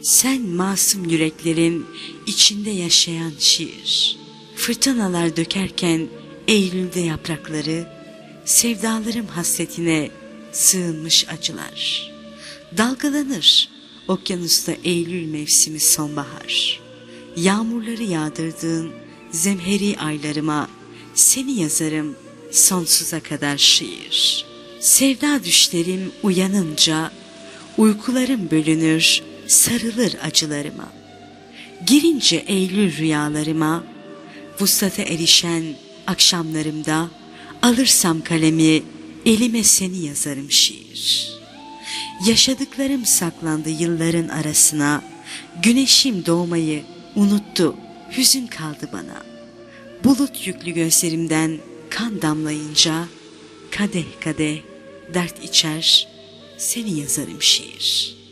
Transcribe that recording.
Sen masum yüreklerin içinde yaşayan şiir. Fırtınalar dökerken Eylül'de yaprakları, sevdalarım hasretine sığınmış acılar. Dalgalanır okyanusta Eylül mevsimi sonbahar. Yağmurları yağdırdığın zemheri aylarıma seni yazarım sonsuza kadar şiir. Sevda düşlerim uyanınca uykularım bölünür, sarılır acılarıma. Girince Eylül rüyalarıma, vuslata erişen akşamlarımda alırsam kalemi elime seni yazarım şiir. Yaşadıklarım saklandı yılların arasına, güneşim doğmayı unuttu, hüzün kaldı bana. Bulut yüklü gözlerimden kan damlayınca, kadeh kadeh dert içer, seni yazarım şiir.